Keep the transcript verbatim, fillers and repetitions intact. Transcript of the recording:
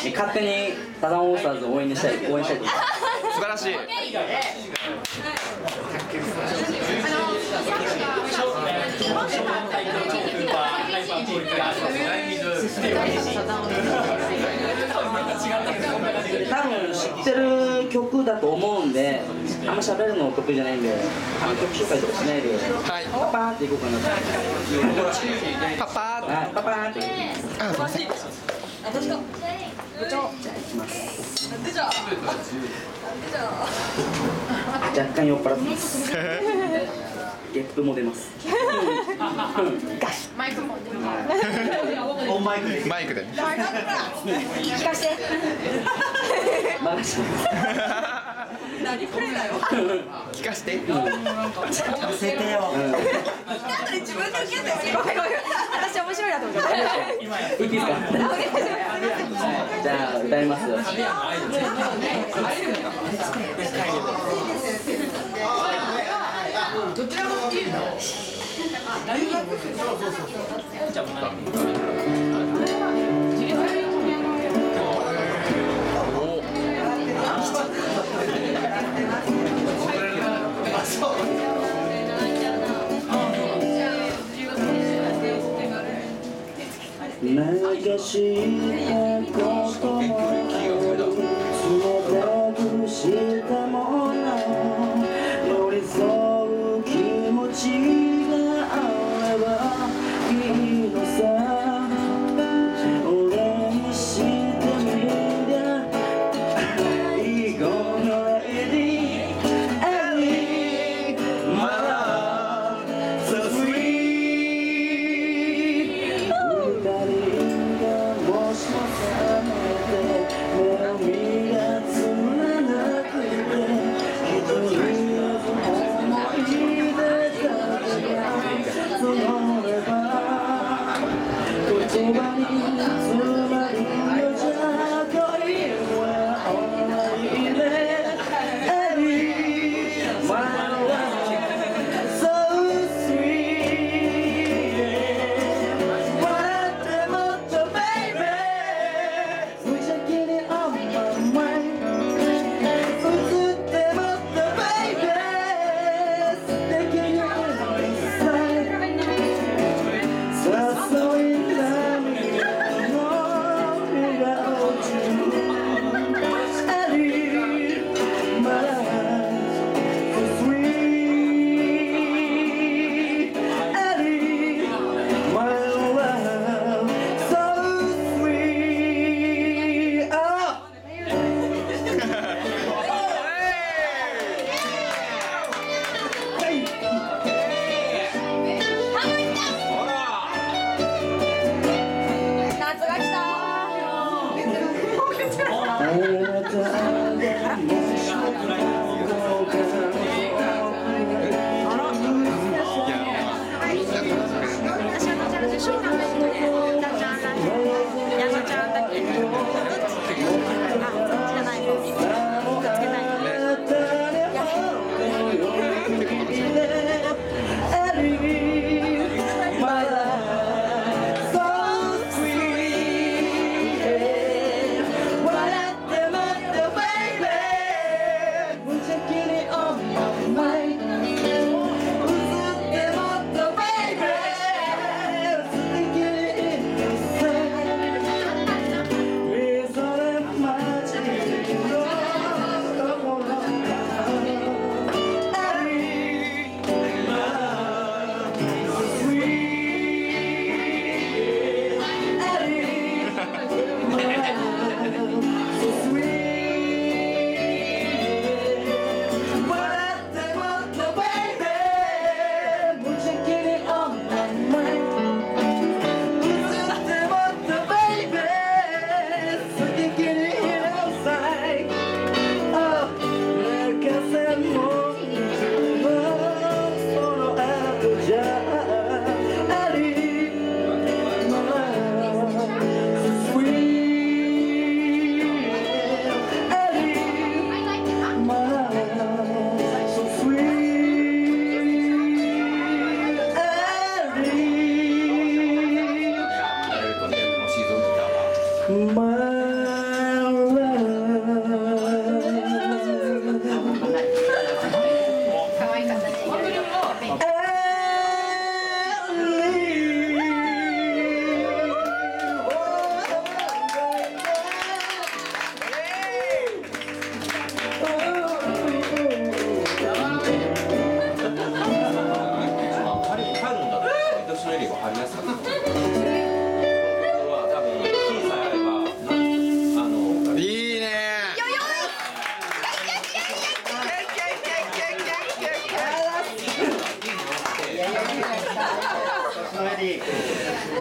勝手にサザンオールスターズを応援したい応援したいと思います。 素晴らしい。 多分知ってる曲だと思うんで、あんま喋るの得意じゃないんで、あんま曲紹介とかしないで、 はい、 パパーっていこうかなと。 パパーって、 はい、パパーって。 あ、すいません。 私が部長じゃあ行きます。 部長部長若干酔っ払ってます。ゲップも出ます。 マイクもオンマイクで。 マイクで。 聞かせて任せて。 何これだよ聞かして。 聞かせてよ。 なんで自分で受けてごめんごめん私面白いなと思っていいですか。じゃあ歌いますよ。 どちらもいいの流したことも冷たくしたもの寄り添う気持ちがあればいいのさ俺にしてみりゃいい子のレディーエリー My love so sweet 二人がもしも覚めて目を見がつまなくて一人思い出だけが募れば言葉に詰まるよじゃ恋は終わりで Eddie My love so sweet 笑ってもっと baby 無邪気に on my mind 映ってもっと baby 素敵に inside 誘い涙の笑顔中 Eddie My love so sweet Eddie My love so sweet あ夏が来たあなたがもしもここから私はどちらでしょうかダチャンラヤマちゃんだっけどっちあ、そっちじゃない方くっつけない方My